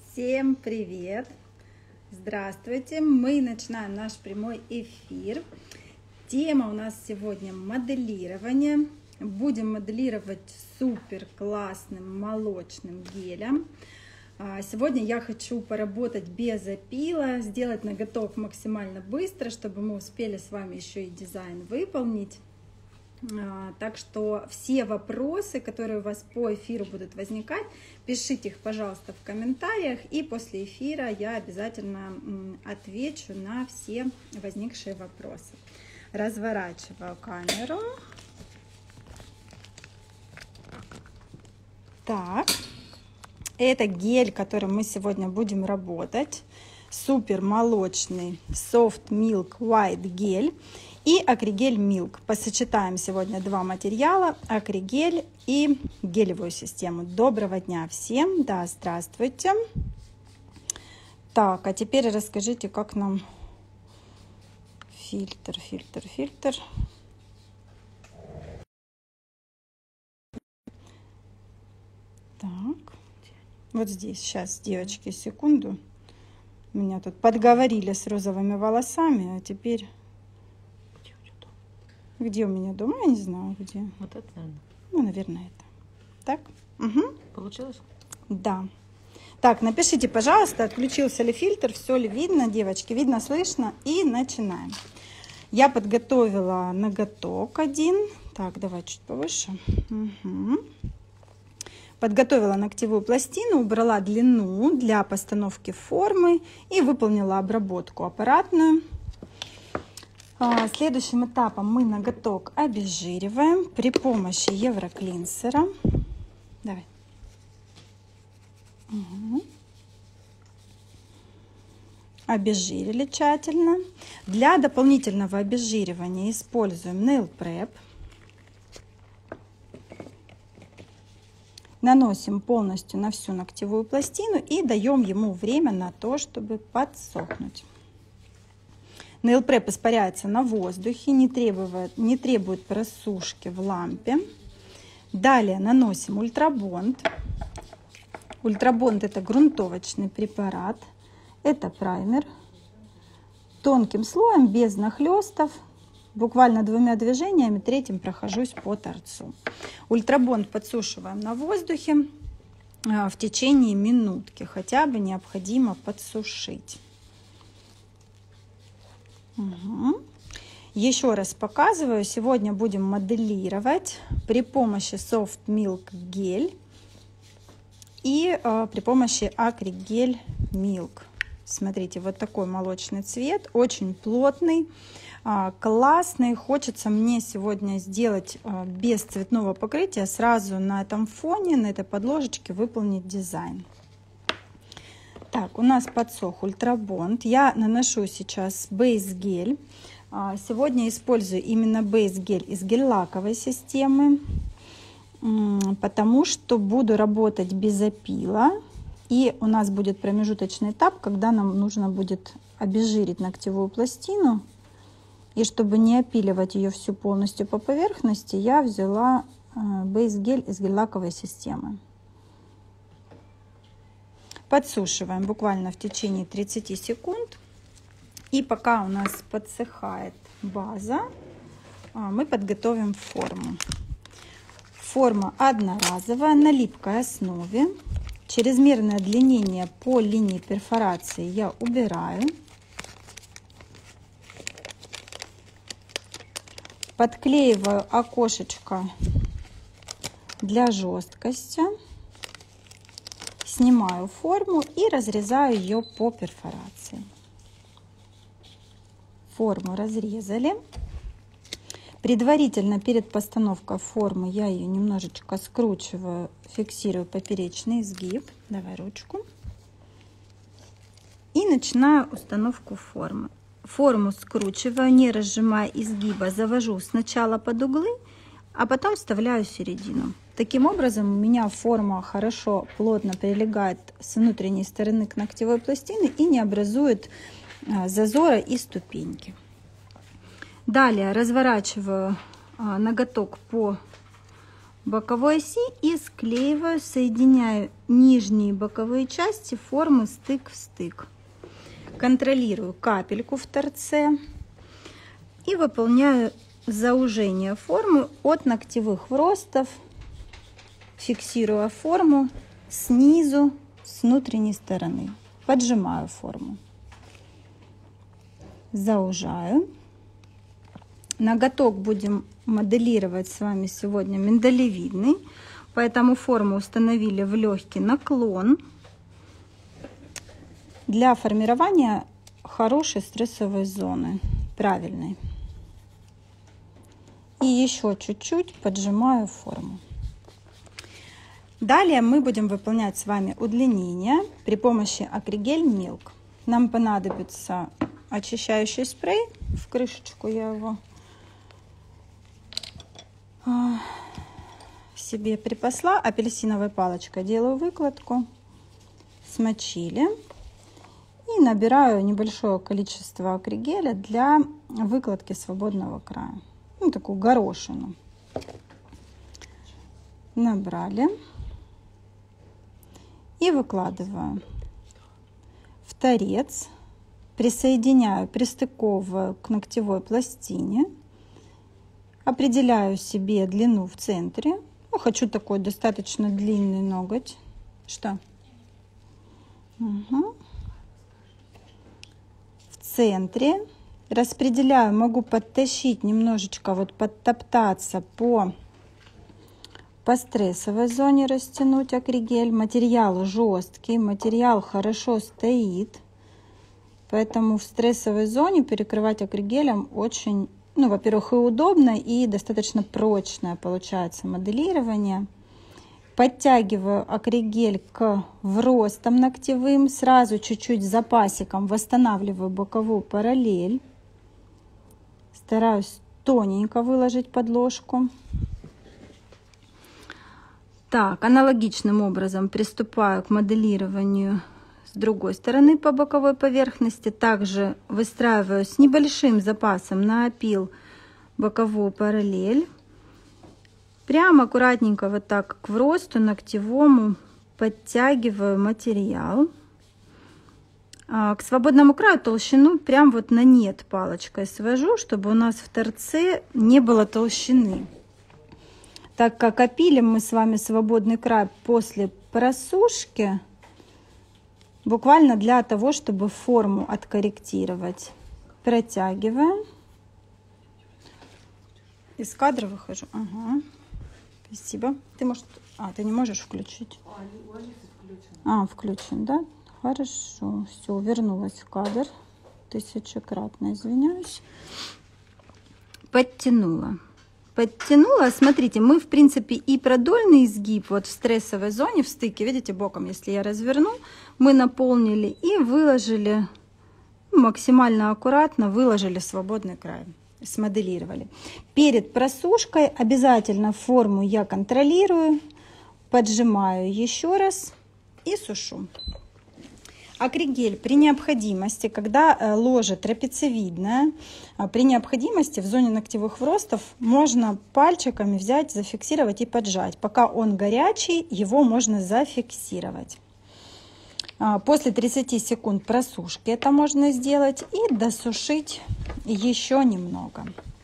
Всем привет! Здравствуйте! Мы начинаем наш прямой эфир. Тема у нас сегодня моделирование. Будем моделировать супер классным молочным гелем. Сегодня я хочу поработать без опила, сделать ноготок максимально быстро, чтобы мы успели с вами еще и дизайн выполнить. Так что все вопросы, которые у вас по эфиру будут возникать, пишите их, пожалуйста, в комментариях, и после эфира я обязательно отвечу на все возникшие вопросы. Разворачиваю камеру. Так, это гель, которым мы сегодня будем работать. Супер молочный Soft Milk White гель и акригель Milk. Посочетаем сегодня два материала, акригель и гелевую систему. Доброго дня всем, да, здравствуйте. Так, а теперь расскажите, как нам фильтр. Так, вот здесь, сейчас, девочки, секунду. Меня тут подговорили с розовыми волосами, а теперь... Где у меня дома? Я не знаю, где. Вот это, наверное. Ну, наверное, это. Так? Угу. Получилось? Да. Так, напишите, пожалуйста, отключился ли фильтр, все ли видно, девочки, видно, слышно. И начинаем. Я подготовила ноготок один. Так, давай чуть повыше. Угу. Подготовила ногтевую пластину, убрала длину для постановки формы и выполнила обработку аппаратную. Следующим этапом мы ноготок обезжириваем при помощи евроклинсера. Давай. Угу. Обезжирили тщательно. Для дополнительного обезжиривания используем Nail Prep. Наносим полностью на всю ногтевую пластину и даем ему время на то, чтобы подсохнуть. Nail Prep испаряется на воздухе, не требует просушки в лампе. Далее наносим ультрабонд. Ультрабонд — это грунтовочный препарат, это праймер. Тонким слоем, без нахлестов, буквально двумя движениями, третьим прохожусь по торцу. Ультрабонд подсушиваем на воздухе в течение минутки, хотя бы необходимо подсушить. Угу. Еще раз показываю, сегодня будем моделировать при помощи Soft Milk гель и при помощи акригель Milk. Смотрите, вот такой молочный цвет, очень плотный, классный. Хочется мне сегодня сделать без цветного покрытия, сразу на этом фоне, на этой подложечке выполнить дизайн. Так, у нас подсох ультрабонд. Я наношу сейчас бейс-гель. Сегодня использую именно бейс-гель из гель-лаковой системы, потому что буду работать без опила. И у нас будет промежуточный этап, когда нам нужно будет обезжирить ногтевую пластину. И чтобы не опиливать ее всю полностью по поверхности, я взяла бейс-гель из гель-лаковой системы. Подсушиваем буквально в течение 30 секунд. И пока у нас подсыхает база, мы подготовим форму. Форма одноразовая, на липкой основе. Чрезмерное длиннение по линии перфорации я убираю. Подклеиваю окошечко для жесткости. Снимаю форму и разрезаю ее по перфорации. Форму разрезали. Предварительно перед постановкой формы я ее немножечко скручиваю, фиксирую поперечный изгиб. Давай ручку. И начинаю установку формы. Форму скручиваю, не разжимая изгиба, завожу сначала под углы, а потом вставляю середину. Таким образом у меня форма хорошо, плотно прилегает с внутренней стороны к ногтевой пластине и не образует зазора и ступеньки. Далее разворачиваю ноготок по боковой оси и склеиваю, соединяю нижние и боковые части формы стык в стык. Контролирую капельку в торце и выполняю заужение формы от ногтевых вростов, фиксируя форму снизу, с внутренней стороны. Поджимаю форму. Заужаю. Ноготок будем моделировать с вами сегодня миндалевидный, поэтому форму установили в легкий наклон для формирования хорошей стрессовой зоны, правильной. И еще чуть-чуть поджимаю форму. Далее мы будем выполнять с вами удлинение при помощи Acrygel Milk. Нам понадобится очищающий спрей. В крышечку я его себе припасла. Апельсиновой палочкой делаю выкладку. Смочили. И набираю небольшое количество акригеля для выкладки свободного края. Ну, такую горошину. Набрали. И выкладываю в торец. Присоединяю, пристыковываю к ногтевой пластине. Определяю себе длину в центре. Ну, хочу такой достаточно длинный ноготь. Что? Угу. В центре. Распределяю, могу подтащить немножечко, вот подтоптаться по стрессовой зоне, растянуть акригель. Материал жесткий, материал хорошо стоит. Поэтому в стрессовой зоне перекрывать акригелем очень, ну, во-первых, и удобно, и достаточно прочное получается моделирование. Подтягиваю акригель к вростам ногтевым. Сразу чуть-чуть с запасиком восстанавливаю боковую параллель. Стараюсь тоненько выложить подложку. Так, аналогичным образом приступаю к моделированию с другой стороны по боковой поверхности. Также выстраиваю с небольшим запасом на опил боковую параллель. Прямо аккуратненько вот так к вросту ногтевому подтягиваю материал. К свободному краю толщину прям вот на нет палочкой свожу, чтобы у нас в торце не было толщины. Так как опилим мы с вами свободный край после просушки, буквально для того, чтобы форму откорректировать. Протягиваем. Из кадра выхожу. Ага. Спасибо. Ты, может... ты не можешь включить? Включен, да? Хорошо. Все, вернулась в кадр. Тысячекратно извиняюсь. Подтянула. Смотрите, мы в принципе и продольный изгиб вот в стрессовой зоне, в стыке, видите, боком, если я разверну, мы наполнили и выложили максимально аккуратно, выложили свободный край, смоделировали. Перед просушкой обязательно форму я контролирую, поджимаю еще раз и сушу. Акригель при необходимости, когда ложе трапециевидное, при необходимости в зоне ногтевых вростов можно пальчиками взять, зафиксировать и поджать. Пока он горячий, его можно зафиксировать. После 30 секунд просушки это можно сделать и досушить еще немного.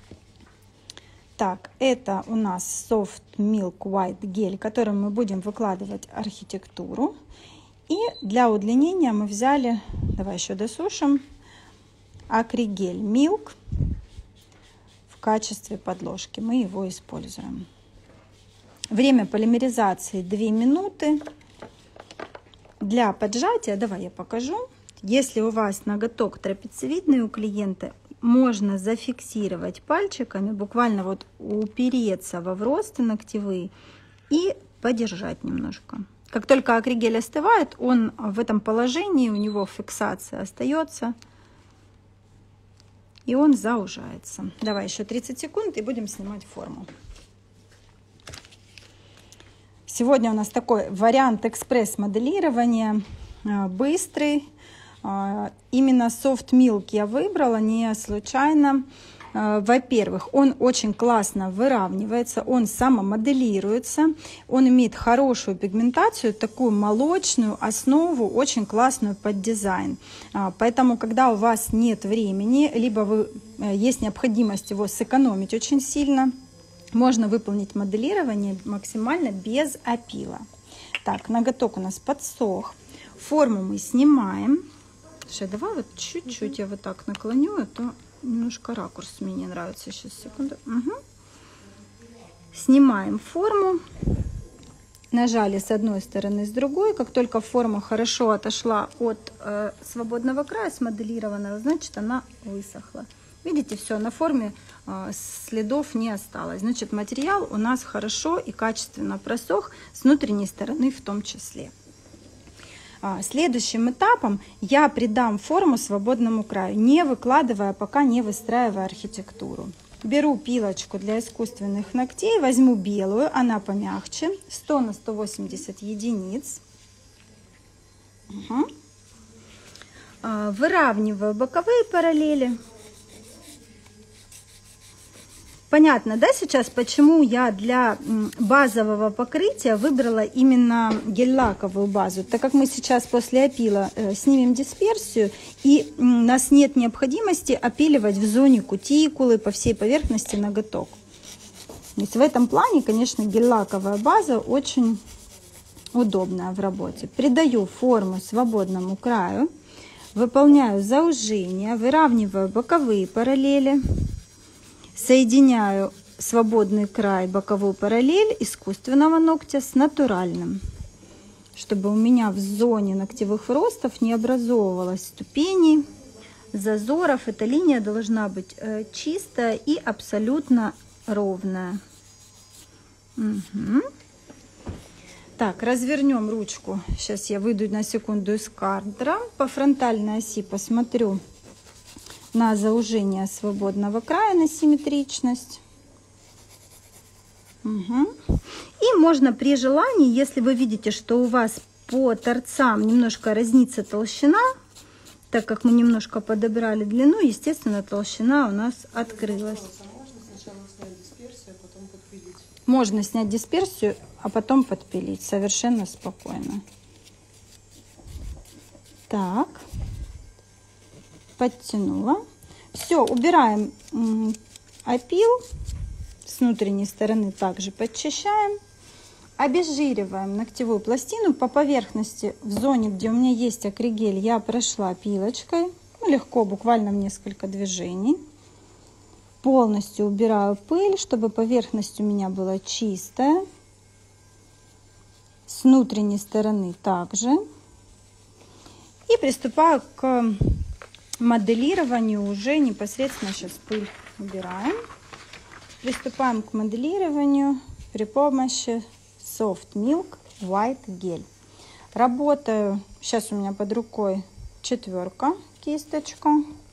Так, это у нас Soft Milk White гель, которым мы будем выкладывать архитектуру. И для удлинения мы взяли, давай еще досушим, Acrygel Milk в качестве подложки. Мы его используем. Время полимеризации 2 минуты. Для поджатия, давай я покажу. Если у вас ноготок трапециевидный у клиента, можно зафиксировать пальчиками, буквально вот упереться во вросты ногтевые и подержать немножко. Как только акригель остывает, он в этом положении, у него фиксация остается, и он заужается. Давай еще 30 секунд и будем снимать форму. Сегодня у нас такой вариант экспресс-моделирования, быстрый. Именно Soft Milk я выбрала не случайно. Во-первых, он очень классно выравнивается, он самомоделируется, он имеет хорошую пигментацию, такую молочную основу, очень классную под дизайн. Поэтому, когда у вас нет времени, либо есть необходимость его сэкономить очень сильно, можно выполнить моделирование максимально без опила. Так, ноготок у нас подсох. Форму мы снимаем. Слушай, давай вот чуть-чуть я вот так наклоню, а то немножко ракурс мне не нравится. Сейчас, секунду. Угу. Снимаем форму. Нажали с одной стороны, с другой. Как только форма хорошо отошла от свободного края, смоделированного, значит, она высохла. Видите, все, на форме следов не осталось. Значит, материал у нас хорошо и качественно просох, с внутренней стороны в том числе. Следующим этапом я придам форму свободному краю, не выкладывая, пока не выстраивая архитектуру. Беру пилочку для искусственных ногтей, возьму белую, она помягче, 100 на 180 единиц. Угу. Выравниваю боковые параллели. Понятно, да, сейчас, почему я для базового покрытия выбрала именно гель-лаковую базу, так как мы сейчас после опила снимем дисперсию, и у нас нет необходимости опиливать в зоне кутикулы по всей поверхности ноготок. То есть в этом плане, конечно, гель-лаковая база очень удобная в работе. Придаю форму свободному краю, выполняю заужение, выравниваю боковые параллели. Соединяю свободный край, боковую параллель искусственного ногтя с натуральным, чтобы у меня в зоне ногтевых вростов не образовывалось ступеней, зазоров. Эта линия должна быть чистая и абсолютно ровная. Угу. Так, развернем ручку. Сейчас я выйду на секунду из кадра. По фронтальной оси посмотрю на заужение свободного края, на симметричность. Угу. И можно при желании, если вы видите, что у вас по торцам немножко разнится толщина, так как мы немножко подобрали длину, естественно, толщина у нас открылась. Можно снять дисперсию, а потом подпилить совершенно спокойно. Так. Подтянула. Все, убираем опил. С внутренней стороны также подчищаем. Обезжириваем ногтевую пластину. По поверхности, в зоне, где у меня есть акригель, я прошла пилочкой. Легко, буквально в несколько движений. Полностью убираю пыль, чтобы поверхность у меня была чистая. С внутренней стороны также. И приступаю к моделированию уже непосредственно. Сейчас пыль убираем. Приступаем к моделированию при помощи Soft Milk White Gel. Работаю, сейчас у меня под рукой 4 кисточка,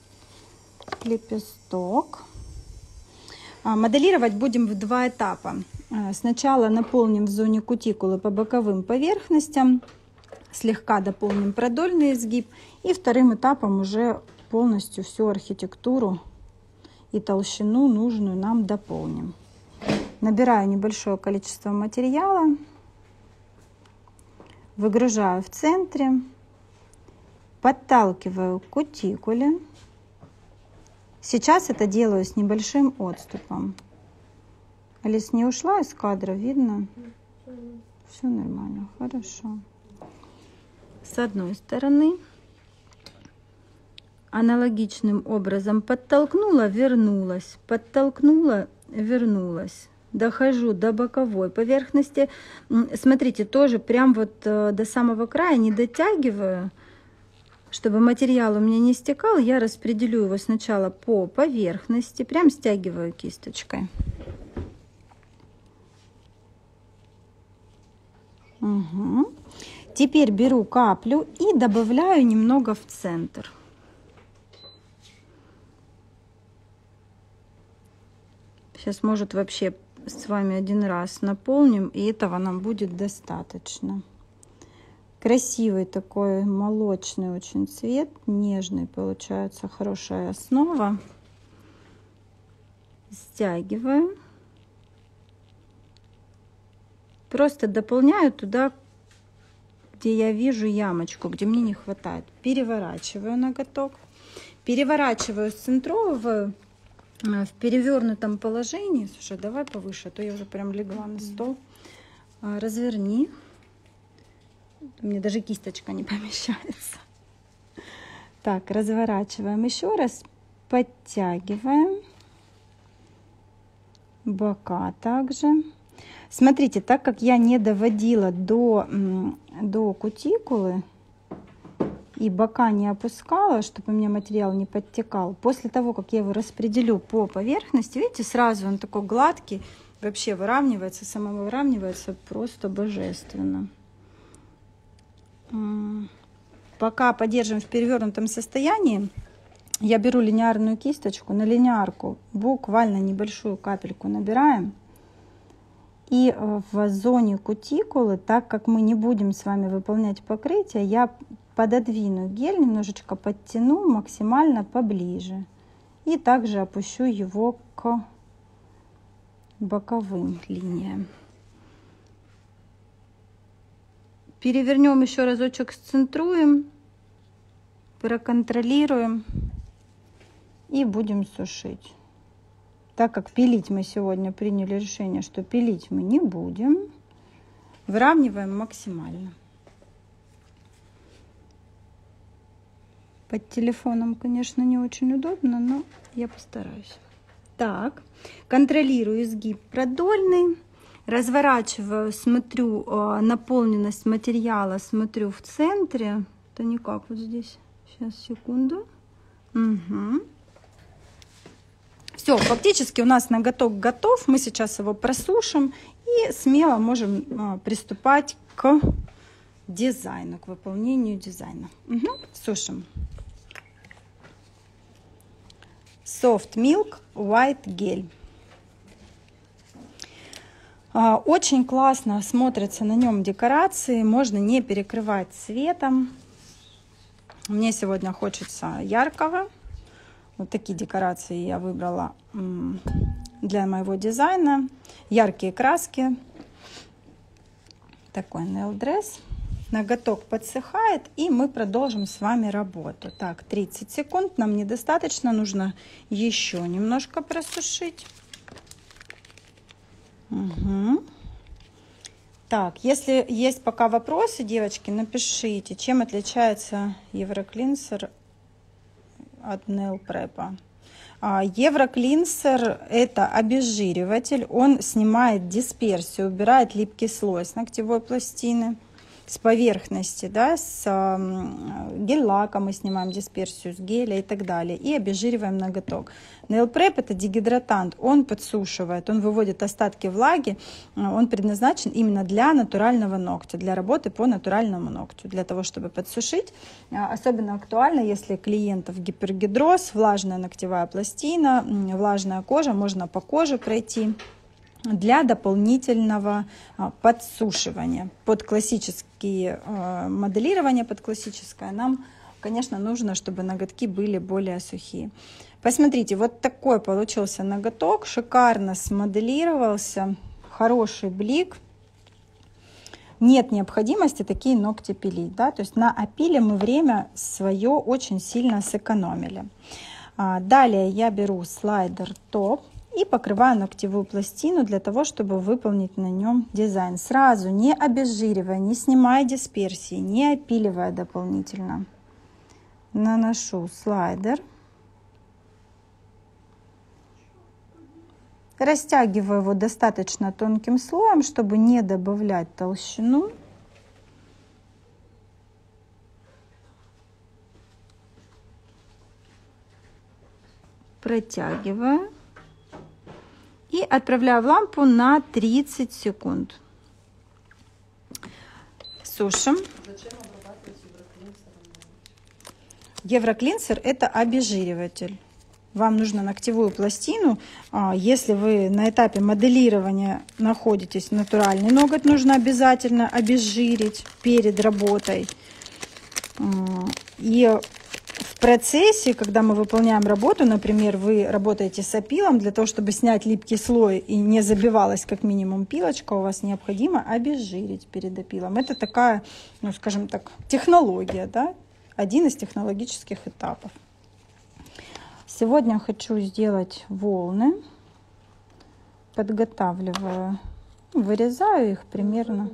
лепесток. Моделировать будем в 2 этапа. Сначала наполним в зоне кутикулы по боковым поверхностям, слегка дополним продольный изгиб, и вторым этапом уже полностью всю архитектуру и толщину нужную нам дополним. Набираю небольшое количество материала, выгружаю в центре, подталкиваю к кутикуле. Сейчас это делаю с небольшим отступом. Алис не ушла из кадра, видно? Все нормально, хорошо. С одной стороны аналогичным образом подтолкнула, вернулась, подтолкнула, вернулась. Дохожу до боковой поверхности. Смотрите, тоже прям вот до самого края не дотягиваю, чтобы материал у меня не стекал. Я распределю его сначала по поверхности, прям стягиваю кисточкой. Угу. Теперь беру каплю и добавляю немного в центр. Сейчас, может, вообще с вами один раз наполним, и этого нам будет достаточно. Красивый такой молочный очень цвет, нежный, получается хорошая основа. Стягиваю. Просто дополняю туда, где я вижу ямочку, где мне не хватает. Переворачиваю ноготок. Переворачиваю с центрового в перевернутом положении. Слушай, давай повыше, а то я уже прям легла на стол. Разверни. У меня даже кисточка не помещается. Так, разворачиваем еще раз. Подтягиваем. Бока также. Смотрите, так как я не доводила до кутикулы и бока не опускала, чтобы у меня материал не подтекал, после того, как я его распределю по поверхности, видите, сразу он такой гладкий, вообще выравнивается, самовыравнивается просто божественно. Пока подержим в перевернутом состоянии, я беру линеарную кисточку, на линеарку буквально небольшую капельку набираем. И в зоне кутикулы, так как мы не будем с вами выполнять покрытие, я пододвину гель, немножечко подтяну максимально поближе. И также опущу его к боковым линиям. Перевернем еще разочек, сцентруем, проконтролируем и будем сушить. Так как пилить мы сегодня приняли решение, что пилить мы не будем, выравниваем максимально. Под телефоном, конечно, не очень удобно, но я постараюсь. Так, контролирую изгиб продольный, разворачиваю, смотрю наполненность материала, смотрю в центре. Это не как вот здесь. Сейчас, секунду. Угу. Все, фактически у нас ноготок готов. Мы сейчас его просушим и смело можем приступать к дизайну, к выполнению дизайна. Угу. Сушим. Soft Milk White Gel. Очень классно смотрятся на нем декорации. Можно не перекрывать цветом. Мне сегодня хочется яркого. Вот такие декорации я выбрала для моего дизайна. Яркие краски. Такой nail dress. Ноготок подсыхает, и мы продолжим с вами работу. Так, 30 секунд нам недостаточно. Нужно еще немножко просушить. Угу. Так, если есть пока вопросы, девочки, напишите, чем отличается Евроклинсер от Nail Prep. Евроклинсер — это обезжириватель, он снимает дисперсию, убирает липкий слой с ногтевой пластины, с поверхности, да, с гель-лака мы снимаем дисперсию, с геля и так далее, и обезжириваем ноготок. Nail Prep — это дегидратант, он подсушивает, он выводит остатки влаги, он предназначен именно для натурального ногтя, для работы по натуральному ногтю, для того, чтобы подсушить. Особенно актуально, если клиентов гипергидроз, влажная ногтевая пластина, влажная кожа, можно по коже пройти для дополнительного подсушивания. Под классические моделирование, под классическое нам, конечно, нужно, чтобы ноготки были более сухие. Посмотрите, вот такой получился ноготок, шикарно смоделировался, хороший блик. Нет необходимости такие ногти пилить, да? То есть на опиле мы время свое очень сильно сэкономили. Далее я беру слайдер топ и покрываю ногтевую пластину для того, чтобы выполнить на нем дизайн. Сразу не обезжиривая, не снимая дисперсии, не опиливая дополнительно. Наношу слайдер. Растягиваю его достаточно тонким слоем, чтобы не добавлять толщину. Протягиваю. И отправляю в лампу на 30 секунд. Сушим. Зачем обрабатывать евроклинсером? Евроклинсер — это обезжириватель. Вам нужно ногтевую пластину. Если вы на этапе моделирования находитесь, натуральный ноготь нужно обязательно обезжирить перед работой. И в процессе, когда мы выполняем работу, например, вы работаете с опилом, для того, чтобы снять липкий слой и не забивалась как минимум пилочка, у вас необходимо обезжирить перед опилом. Это такая, ну скажем так, технология, да? Один из технологических этапов. Сегодня хочу сделать волны. Подготавливаю, вырезаю их примерно.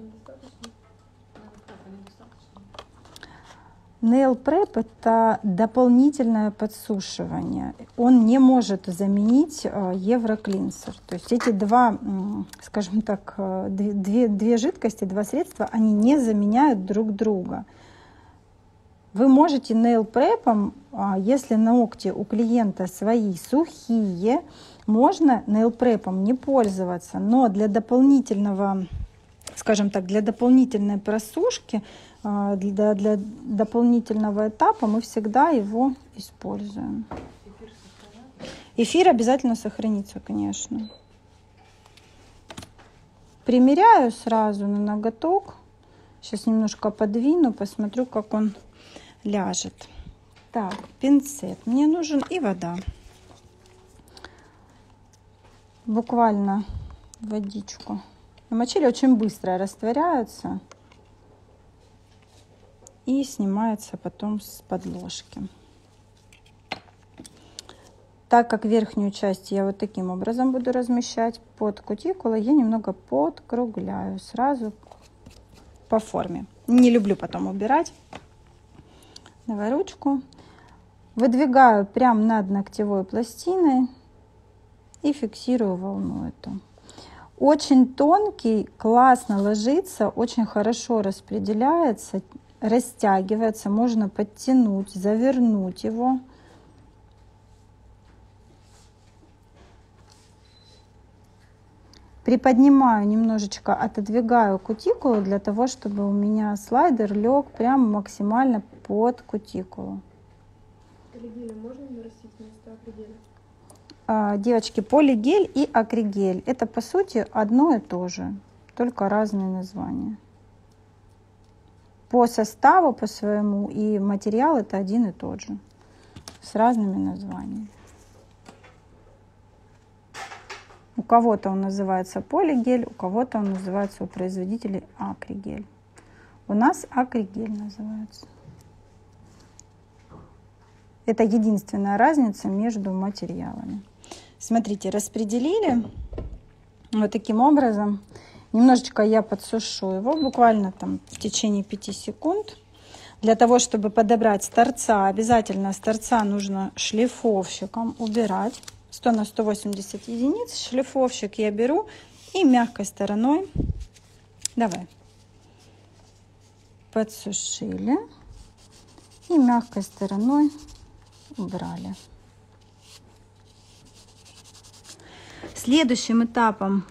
Nail Prep – это дополнительное подсушивание. Он не может заменить Евроклинсер. То есть эти два, скажем так, две жидкости, два средства, они не заменяют друг друга. Вы можете Nail Prep, если ногти у клиента свои сухие, можно Nail Prep не пользоваться, но для дополнительного, скажем так, для дополнительной просушки, для дополнительного этапа мы всегда его используем. Эфир обязательно сохранится, конечно. Примеряю сразу на ноготок. Сейчас немножко подвину, посмотрю, как он ляжет. Так, пинцет мне нужен и вода. Буквально водичку намочили, очень быстро растворяются и снимается потом с подложки. Так как верхнюю часть я вот таким образом буду размещать под кутикулой, я немного подкругляю сразу по форме. Не люблю потом убирать. Давай ручку. Выдвигаю прямо над ногтевой пластиной и фиксирую волну эту. Очень тонкий, классно ложится, очень хорошо распределяется, растягивается, можно подтянуть, завернуть его. Приподнимаю немножечко, отодвигаю кутикулу для того, чтобы у меня слайдер лег прямо максимально под кутикулу. Полигель можно нарастить вместо акригеля? Девочки, полигель и акригель — это по сути одно и то же, только разные названия. По составу, по своему, и материал это один и тот же, с разными названиями. У кого-то он называется полигель, у кого-то он называется у производителей акригель. У нас акригель называется. Это единственная разница между материалами. Смотрите, распределили вот таким образом. Немножечко я подсушу его, буквально там в течение 5 секунд. Для того, чтобы подобрать с торца, обязательно с торца нужно шлифовщиком убирать. 100 на 180 единиц. Шлифовщик я беру и мягкой стороной, давай, подсушили и мягкой стороной убрали. Следующим этапом,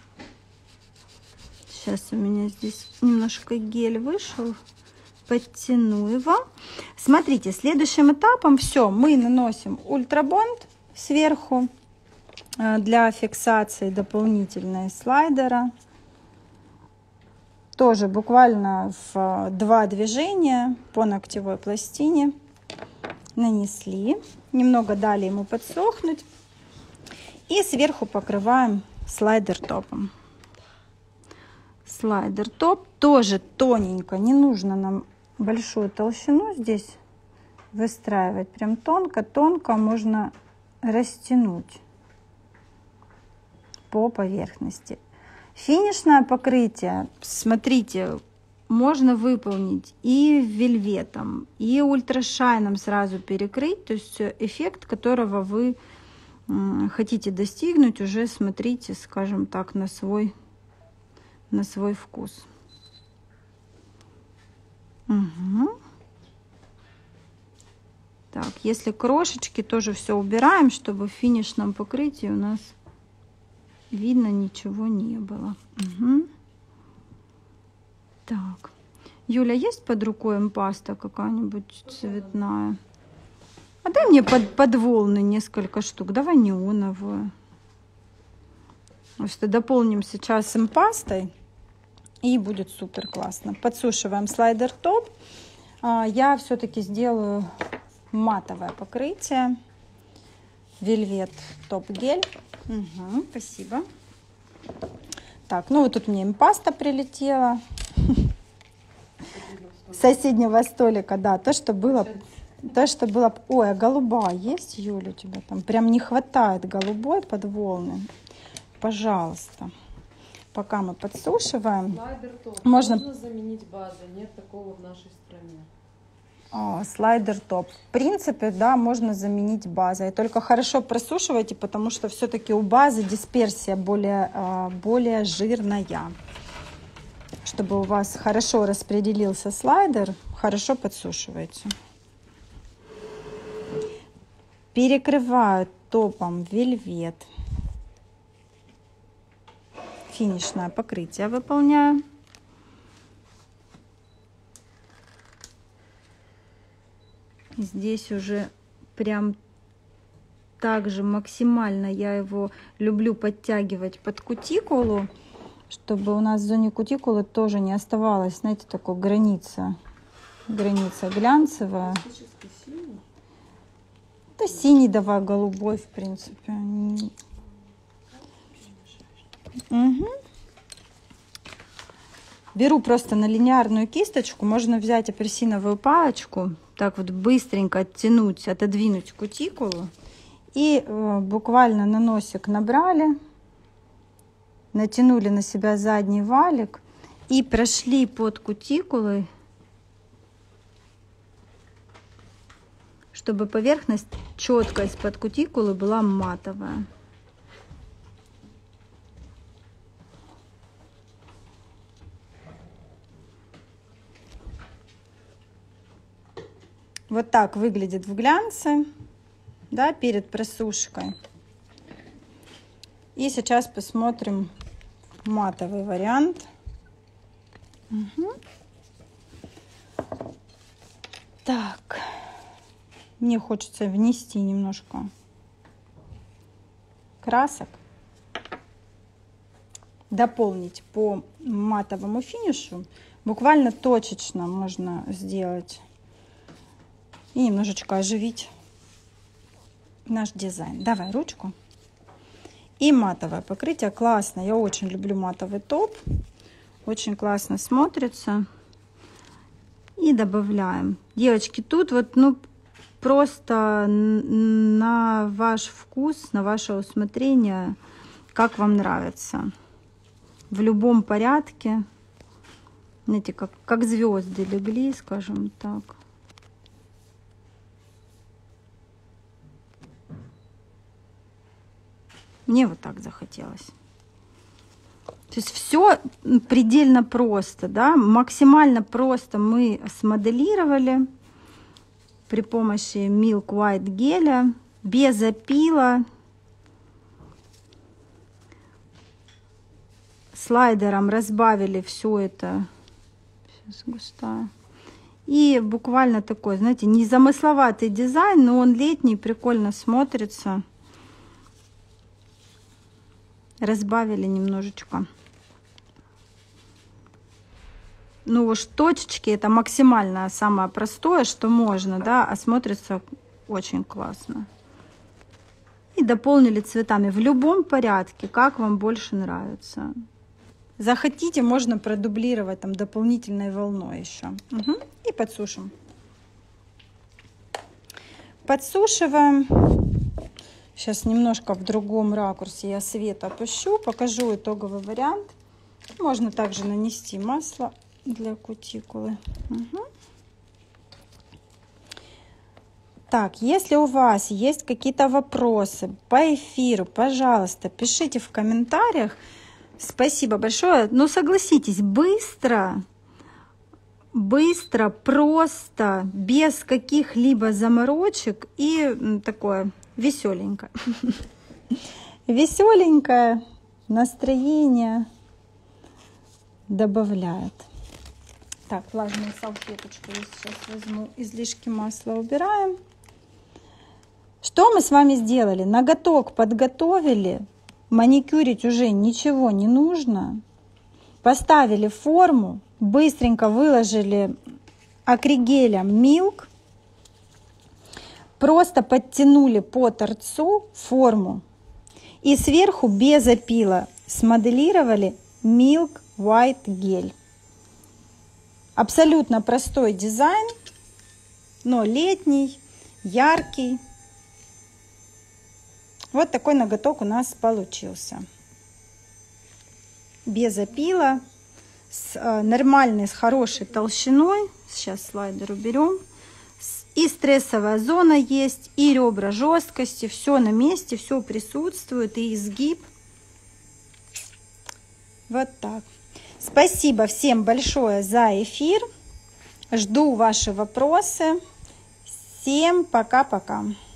сейчас у меня здесь немножко гель вышел, подтяну его. Смотрите, следующим этапом все, мы наносим ультрабонд сверху для фиксации дополнительной слайдера. Тоже буквально в 2 движения по ногтевой пластине нанесли. Немного дали ему подсохнуть. И сверху покрываем слайдер топом. Слайдер топ тоже тоненько. Не нужно нам большую толщину здесь выстраивать. Прям тонко-тонко можно растянуть по поверхности. Финишное покрытие, смотрите, можно выполнить и вельветом, и ультрашайном сразу перекрыть. То есть эффект, которого вы хотите достигнуть, уже смотрите, скажем так, на свой вкус. Угу. Так, если крошечки, тоже все убираем, чтобы в финишном покрытии у нас видно ничего не было. Угу. Так, Юля, есть под рукой импаста какая-нибудь цветная? А дай мне под волны несколько штук. Давай неоновую. Просто дополним сейчас импастой, и будет супер классно. Подсушиваем слайдер топ. Я все-таки сделаю матовое покрытие. Вельвет Топ Гель. Угу, спасибо. Так, ну вот тут мне импаста прилетела. С соседнего столика, да, то, что было. Ой, а голубая есть, Юля, у тебя там? Прям не хватает голубой под волны. Пожалуйста. Пока мы подсушиваем. Слайдер топ. Можно заменить базой. Нет такого в нашей стране. Слайдер топ. В принципе, да, можно заменить базой. Только хорошо просушивайте, потому что все-таки у базы дисперсия более жирная. Чтобы у вас хорошо распределился слайдер, хорошо подсушивайте. Перекрываю топом Вельвет. Финишное покрытие выполняю. Здесь уже прям так же максимально я его люблю подтягивать под кутикулу, чтобы у нас в зоне кутикулы тоже не оставалось, знаете, такой граница глянцевая. Да синий давай, голубой, в принципе. Угу. Беру просто на линейную кисточку, можно взять апельсиновую палочку, так вот быстренько оттянуть, отодвинуть кутикулу и буквально на носик набрали, натянули на себя задний валик и прошли под кутикулой, чтобы поверхность четко из-под кутикулы была матовая. Вот так выглядит в глянце, да, перед просушкой. И сейчас посмотрим матовый вариант. Угу. Так, мне хочется внести немножко красок, дополнить по матовому финишу. Буквально точечно можно сделать и немножечко оживить наш дизайн. Давай ручку. И матовое покрытие. Классно. Я очень люблю матовый топ. Очень классно смотрится. И добавляем. Девочки, тут вот, ну, просто на ваш вкус, на ваше усмотрение, как вам нравится. В любом порядке. Знаете, как звезды легли, скажем так. Мне вот так захотелось. То есть все предельно просто, да, максимально просто мы смоделировали при помощи Milk White геля, без опила, слайдером разбавили все это. Сейчас густая. И буквально такой, знаете, незамысловатый дизайн, но он летний, прикольно смотрится. Разбавили немножечко. Ну уж точечки это максимально самое простое, что можно, да, а смотрится очень классно. И дополнили цветами в любом порядке, как вам больше нравится. Захотите, можно продублировать там дополнительной волной еще. Угу. И подсушим. Подсушиваем. Сейчас немножко в другом ракурсе я свет опущу, покажу итоговый вариант. Можно также нанести масло для кутикулы. Угу. Так, если у вас есть какие-то вопросы по эфиру, пожалуйста, пишите в комментариях. Спасибо большое. Но согласитесь, быстро, просто, без каких-либо заморочек и такое... Веселенько. Веселенькое настроение добавляет. Так, влажную салфеточку я сейчас возьму. Излишки масла убираем. Что мы с вами сделали? Ноготок подготовили. Маникюрить уже ничего не нужно. Поставили форму. Быстренько выложили акригелем Milk. просто подтянули по торцу форму и сверху без опила смоделировали Milk White гель. Абсолютно простой дизайн, но летний, яркий. Вот такой ноготок у нас получился. Без опила, нормальной, с хорошей толщиной. Сейчас слайдер уберем. И стрессовая зона есть, и ребра жесткости, все на месте, все присутствует, и изгиб. Вот так. Спасибо всем большое за эфир. Жду ваши вопросы. Всем пока-пока.